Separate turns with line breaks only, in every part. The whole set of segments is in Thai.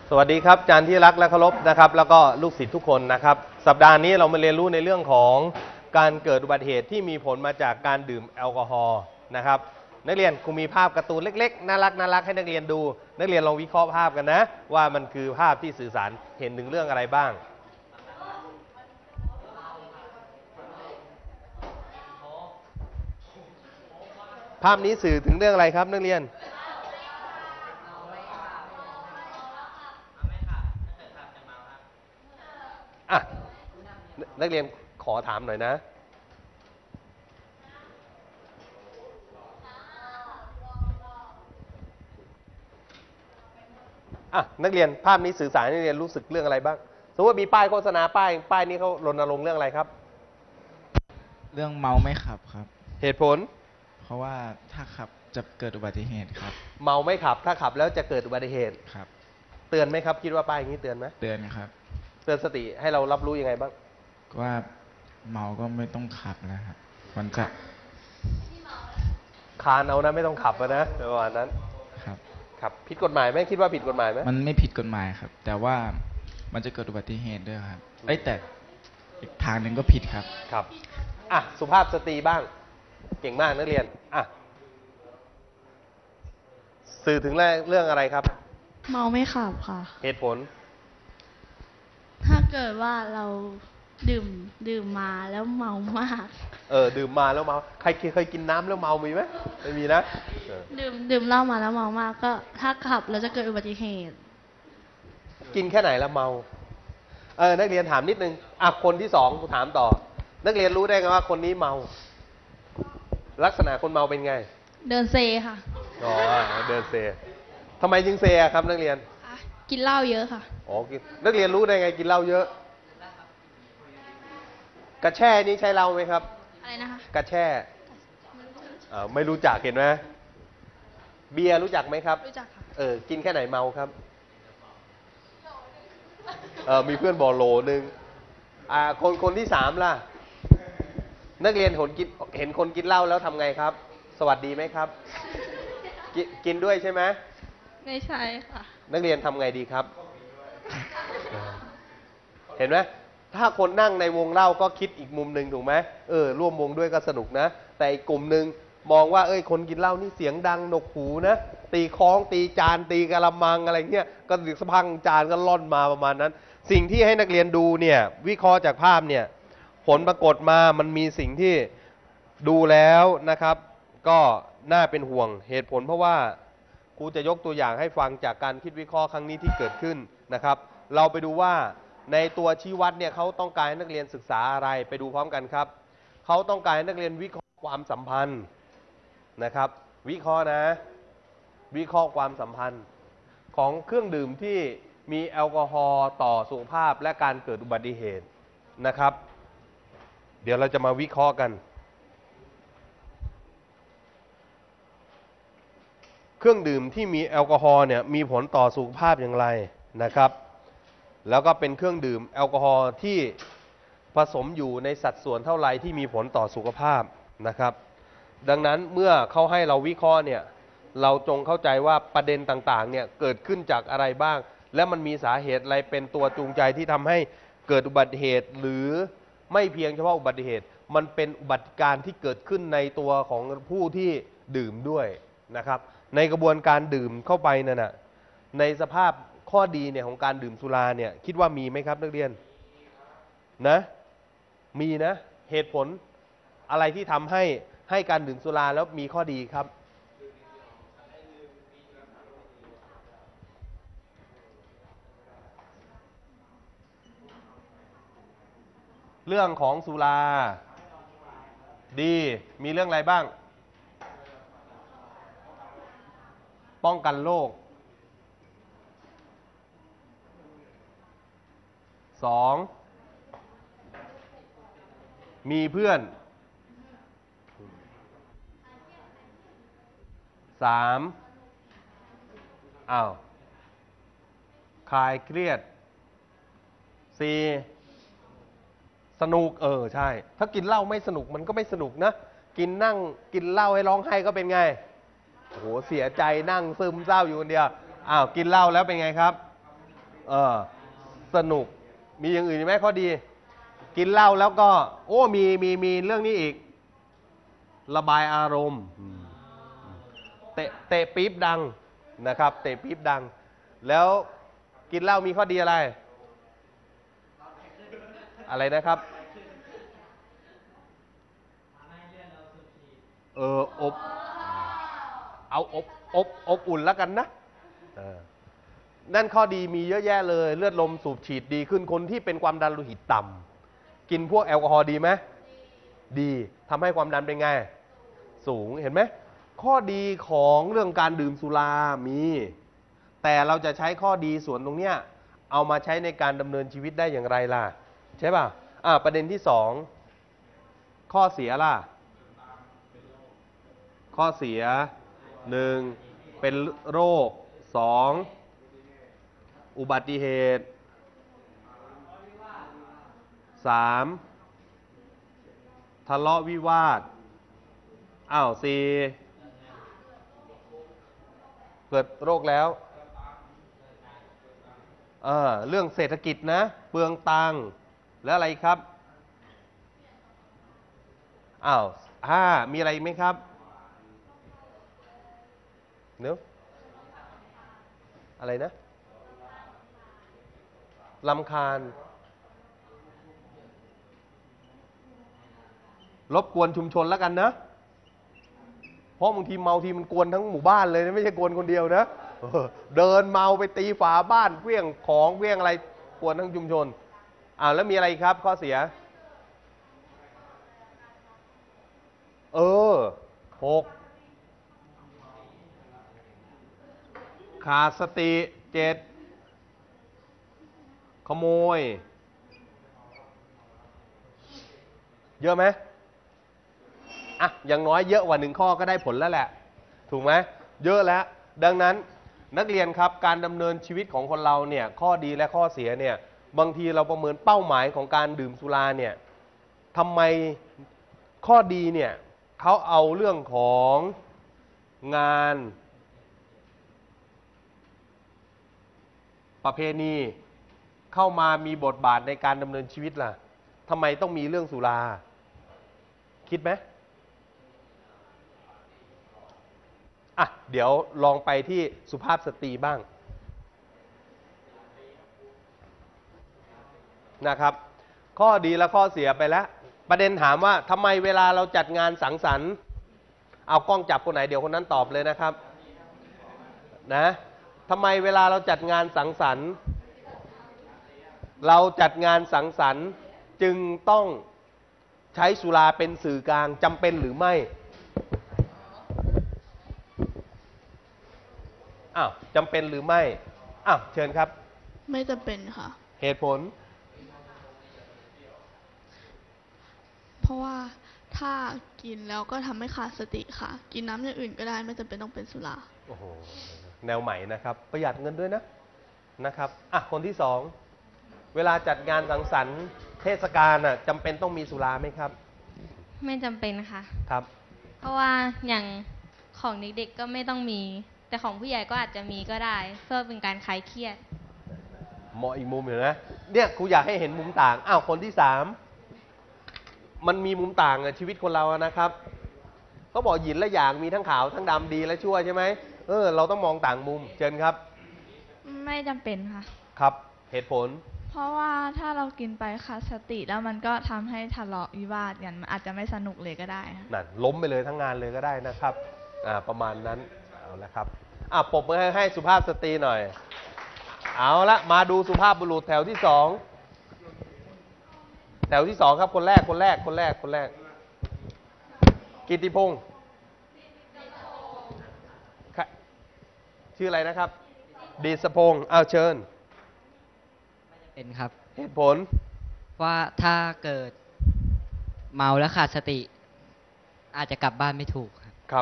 สวัสดีครับอาจารย์ที่รักและเคารพนะครับแล้วก็ลูกศิษย์ทุกคนนะครับสัปดาห์นี้เรามาเรียนรู้ในเรื่องของการเกิดอุบัติเหตุที่มีผลมาจากการดื่มแอลกอฮอล์นะครับนักเรียนครูมีภาพการ์ตูนเล็กๆน่ารักให้นักเรียนดูนักเรียนลองวิเคราะห์ภาพกันนะว่ามันคือภาพที่สื่อสารเห็นถึงเรื่องอะไรบ้างภาพนี้สื่อถึงเรื่องอะไรครับนักเรียนอ่ะนักเรียนขอถามหน่อยนะนักเรียนภาพนี้สื่อสารให้นักเรียนรู้สึกเรื่องอะไรบ้างสมมติว่ามีป้ายโฆษณาป้ายนี้เขารณรงค์เรื่องอะไรครับ
เรื่องเมาไม่ขับครับ
เหตุผล
เพราะว่าถ้าขับจะเกิดอุบัติเหตุครับ
เมาไม่ขับถ้าขับแล้วจะเกิดอุบัติเหตุ
ครับ
เตือนไหมครับคิดว่าป้ายนี้เตือนไหม
เตือนครับ
เตือนสติให้เรารับรู้ยังไงบ้าง
ว่าเมาก็ไม่ต้องขับนะครับมันจะ
คานเอานะไม่ต้องขับนะประมาณนั้นครับผิดกฎหมายไหมคิดว่าผิดกฎหมายไหม
มันไม่ผิดกฎหมายครับแต่ว่ามันจะเกิดอุบัติเหตุด้วยครับแต่อีกทางหนึ่งก็ผิดครับ
ครับสุภาพสตรีบ้างเก่งมากนักเรียนสื่อถึงเรื่องอะไรครับ
เมาไม่ขับค่ะ
เหตุผล
ถ้าเกิดว่าเราดื่มมาแล้วเมามาก
ดื่มมาแล้วเมาใครเคยกินน้ำแล้วเมามีไหมไม่มีนะ
ดื่มเหล้ามาแล้วเมามากก็ถ้าขับแล้วจะเกิดอุบัติเหตุ
กินแค่ไหนแล้วเมานักเรียนถามนิดนึงคนที่สองถามต่อนักเรียนรู้ได้ไงว่าคนนี้เมาลักษณะคนเมาเป็นไง
เดินเซค่ะ
เดินเซทำไมจึงเซครับนักเรียน
กินเหล้าเยอะค่ะ
นักเรียนรู้ได้ไงกินเหล้าเยอะกระแช่นี้ใช้เหล้าไหมครับ
อะไรนะคะ
กระแช่ไม่รู้จักเห็นไหมเบียร์รู้จักไหมครับ
รู้จักค่ะ
กินแค่ไหนเมาครับมีเพื่อนบอกโหลนึงคนที่สามล่ะนักเรียนเห็นคนกินเหล้าแล้วทำไงครับสวัสดีไหมครับกินด้วยใช่ไหม
ไม่ใช่ค่ะ
นักเรียนทำไงดีครับเห็นไหมถ้าคนนั่งในวงเล่าก็คิดอีกมุมหนึ่งถูกไหมร่วมวงด้วยก็สนุกนะแต่อีกกลุ่มหนึ่งมองว่าคนกินเหล้านี่เสียงดังหนวกหูนะตีค้องตีจานตีกะละมังอะไรเงี้ยก็สะพังจานก็ล่อนมาประมาณนั้นสิ่งที่ให้นักเรียนดูเนี่ยวิเคราะห์จากภาพเนี่ยผลปรากฏมามันมีสิ่งที่ดูแล้วนะครับก็น่าเป็นห่วงเหตุผลเพราะว่าครูจะยกตัวอย่างให้ฟังจากการคิดวิเคราะห์ครั้งนี้ที่เกิดขึ้นนะครับเราไปดูว่าในตัวชี้วัดเนี่ยเขาต้องการให้นักเรียนศึกษาอะไรไปดูพร้อมกันครับเขาต้องการให้นักเรียนวิเคราะห์ความสัมพันธ์นะครับวิเคราะห์นะวิเคราะห์ความสัมพันธ์ของเครื่องดื่มที่มีแอลกอฮอล์ต่อสุขภาพและการเกิดอุบัติเหตุนะครับเดี๋ยวเราจะมาวิเคราะห์กันเครื่องดื่มที่มีแอลกอฮอล์เนี่ยมีผลต่อสุขภาพอย่างไรนะครับแล้วก็เป็นเครื่องดื่มแอลกอฮอล์ที่ผสมอยู่ในสัดส่วนเท่าไหร่ที่มีผลต่อสุขภาพนะครับดังนั้นเมื่อเขาให้เราวิเคราะห์เนี่ยเราจงเข้าใจว่าประเด็นต่างๆเนี่ยเกิดขึ้นจากอะไรบ้างและมันมีสาเหตุอะไรเป็นตัวจูงใจที่ทำให้เกิดอุบัติเหตุหรือไม่เพียงเฉพาะอุบัติเหตุมันเป็นอุบัติการที่เกิดขึ้นในตัวของผู้ที่ดื่มด้วยนะครับในกระบวนการดื่มเข้าไปนั่นนะในสภาพข้อดีเนี่ยของการดื่มสุราเนี่ยคิดว่ามีไหมครับนักเรียนนะมีนะเหตุผลอะไรที่ทำให้การดื่มสุราแล้วมีข้อดีครับเรื่องของสุราดีมีเรื่องอะไรบ้างป้องกันโรค2มีเพื่อน3คลายเครียด4สนุกใช่ถ้ากินเหล้าไม่สนุกมันก็ไม่สนุกนะกินเหล้าให้ร้องไห้ก็เป็นไงโอ้โหเสียใจนั่งซึมเศร้าอยู่คนเดียวกินเหล้าแล้วเป็นไงครับเออสนุกมีอย่างอื่นไหมข้อดี กินเหล้าแล้วก็โอ้มีเรื่องนี้อีก ระบายอารมณ์เตะปี๊บดังนะครับเตะปี๊บดัง แล้วกินเหล้ามีข้อดีอะไร อะไรนะครับอบเอาอบอุ่นแล้วกันนะนั่นข้อดีมีเยอะแยะเลยเลือดลมสูบฉีดดีขึ้นคนที่เป็นความดันโลหิตต่ำกินพวกแอลกอฮอล์ดีไหมดีทำให้ความดันเป็นไงสูงเห็นไหมข้อดีของเรื่องการดื่มสุรามีแต่เราจะใช้ข้อดีส่วนตรงเนี้ยเอามาใช้ในการดำเนินชีวิตได้อย่างไรล่ะใช่ป่ะประเด็นที่สองข้อเสียล่ะข้อเสียหนึ่งเป็นโรคสองอุบัติเหตุสามทะเลาะวิวาทสี่เกิดโรคแล้วเรื่องเศรษฐกิจนะเปลืองตังค์แล้วอะไรครับมีอะไรไหมครับเดี๋ยวอะไรนะรำคาญรบกวนชุมชนแล้วกันนะเพราะบางทีเมาทีมันกวนทั้งหมู่บ้านเลยนะไม่ใช่กวนคนเดียวนะเดินเมาไปตีฝาบ้านเฟี้ยงของเฟี้ยงอะไรกวนทั้งชุมชนแล้วมีอะไรครับข้อเสียหกขาดสติเจ็ดขโมยเยอะไหมอย่างน้อยเยอะกว่า1ข้อก็ได้ผลแล้วแหละถูกไหมเยอะแล้วดังนั้นนักเรียนครับการดำเนินชีวิตของคนเราเนี่ยข้อดีและข้อเสียเนี่ยบางทีเราประเมินเป้าหมายของการดื่มสุราเนี่ยทำไมข้อดีเนี่ยเขาเอาเรื่องของงานประเพณีเข้ามามีบทบาทในการดำเนินชีวิตล่ะทำไมต้องมีเรื่องสุราคิดไหมเดี๋ยวลองไปที่สุภาพสตรีบ้างนะครับข้อดีและข้อเสียไปแล้วประเด็นถามว่าทำไมเวลาเราจัดงานสังสรรค์เอากล้องจับคนไหนเดี๋ยวคนนั้นตอบเลยนะครับนะทำไมเวลาเราจัดงานสังสรรค์จึงต้องใช้สุราเป็นสื่อกลางจำเป็นหรือไม่จำเป็นหรือไม่เชิญครับ
ไม่จำเป็นค่ะ
เหตุผล
เพราะว่าถ้ากินแล้วก็ทำให้ขาดสติค่ะกินน้ำอย่างอื่นก็ได้ไม่จำเป็นต้องเป็นสุรา
โอ้โหแนวใหม่นะครับประหยัดเงินด้วยนะครับคนที่สองเวลาจัดงานสังสรรค์เทศกาลจำเป็นต้องมีสุราไหมครับ
ไม่จำเป็นค่ะ
ครับ
เพราะว่าอย่างของเด็กๆก็ไม่ต้องมีแต่ของผู้ใหญ่ก็อาจจะมีก็ได้เพื่อเป็นการคลายเครียด
มองอีกมุมอยู่นะเนี่ยครูอยากให้เห็นมุมต่างคนที่สามมันมีมุมต่างชีวิตคนเรานะครับเขาบอกหยินและหยางมีทั้งขาวทั้งดำดีและชั่วใช่ไหมเราต้องมองต่างมุมเชิญครับ
ไม่จำเป็นค่ะ
ครับเหตุผล
เพราะว่าถ้าเรากินไปขาดสติแล้วมันก็ทำให้ทะเลาะวิวาทกันมันอาจจะไม่สนุกเลยก็ได้
นั่นล้มไปเลยทั้งงานเลยก็ได้นะครับประมาณนั้นเอาละครับปรบมือให้สุภาพสตรีหน่อยเอาละมาดูสุภาพบุรุษแถวที่สองครับคนแรกกิตติพงศ์ชื่ออะไรนะครับดีสพงศ์เชิญ
เป็นครับ
เหตุผล
ว่าถ้าเกิดเมาแล้วขาดสติอาจจะกลับบ้านไม่ถูก
ครับ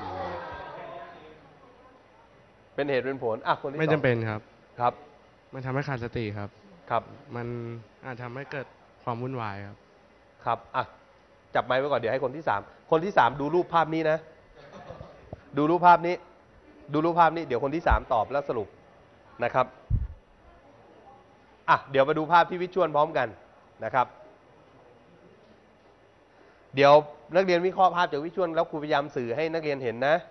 เป็นเหตุเป็นผลคนที่
ไม่จำเป็นครับ
ครับ
มันทำให้ขาดสติครับ
ครับ
มันอาจทำให้เกิดความวุ่นวายครับ
ครับจับไม้ไว้ก่อนเดี๋ยวให้คนที่สามดูรูปภาพนี้นะดูรูปภาพนี้เดี๋ยวคนที่สามตอบแล้วสรุปนะครับอ่ะเดี๋ยวมาดูภาพที่วิชวลพร้อมกันนะครับ เดี๋ยวนักเรียนวิเคราะห์ภาพจากวิชวลแล้วครูพยายามสื่อให้นักเรียนเห็นนะ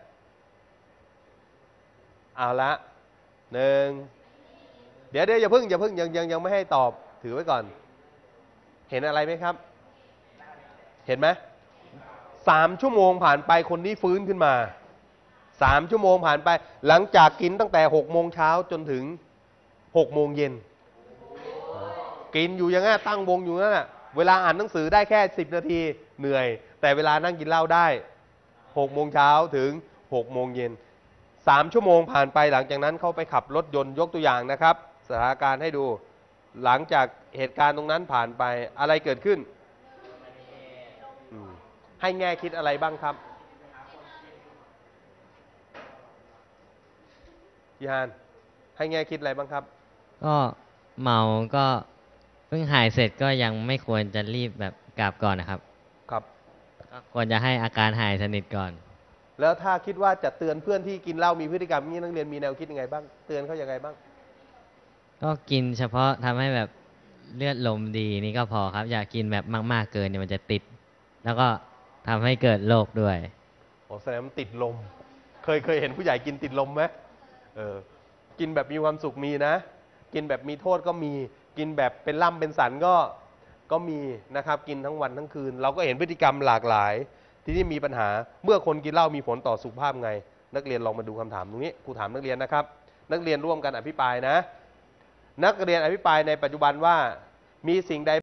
เอาละหนึ่งเดี๋ยวอย่าเพิ่งยังไม่ให้ตอบถือไว้ก่อน เห็นอะไรไหมครับ เห็นไหม3 ชั่วโมงผ่านไปคนนี้ฟื้นขึ้นมา3 ชั่วโมงผ่านไปหลังจากกินตั้งแต่6 โมงเช้าจนถึง6 โมงเย็นกินอยู่อย่างนั้นตั้งวงอยู่นั่นแหะเวลาอ่านหนังสือได้แค่10 นาทีเหนื่อยแต่เวลานั่งกินเหล้าได้6 โมงเช้าถึง6 โมงเย็น3 ชั่วโมงผ่านไปหลังจากนั้นเข้าไปขับรถยนต์ยกตัวอย่างนะครับสถานการณ์ให้ดูหลังจากเหตุการณ์ตรงนั้นผ่านไปอะไรเกิดขึ้นให้แง่คิดอะไรบ้างครับพี่ฮานให้แง่คิดอะไรบ้างครับ
ก็เมาก็เพิ่งหายเสร็จก็ยังไม่ควรจะรีบแบบกลับก่อนนะครับ
ครับ
ก็ควรจะให้อาการหายสนิทก่อน
แล้วถ้าคิดว่าจะเตือนเพื่อนที่กินเหล้ามีพฤติกรรมนี้นักเรียนมีแนวคิดยังไงบ้างเตือนเขายังไงบ้าง
ก็กินเฉพาะทำให้แบบเลือดลมดีนี่ก็พอครับอย่ากินแบบมากๆเกินเนี่ยมันจะติดแล้วก็ทำให้เกิดโรคด้วย
โอ้แสดงมันติดลมเคยเห็นผู้ใหญ่กินติดลมไหมกินแบบมีความสุขมีนะกินแบบมีโทษก็มีกินแบบเป็นล่ำเป็นสันก็มีนะครับกินทั้งวันทั้งคืนเราก็เห็นพฤติกรรมหลากหลายที่นี่มีปัญหาเมื่อคนกินเหล้ามีผลต่อสุขภาพไงนักเรียนลองมาดูคำถามตรงนี้ครูถามนักเรียนนะครับนักเรียนร่วมกันอภิปรายนะนักเรียนอภิปรายในปัจจุบันว่ามีสิ่งใด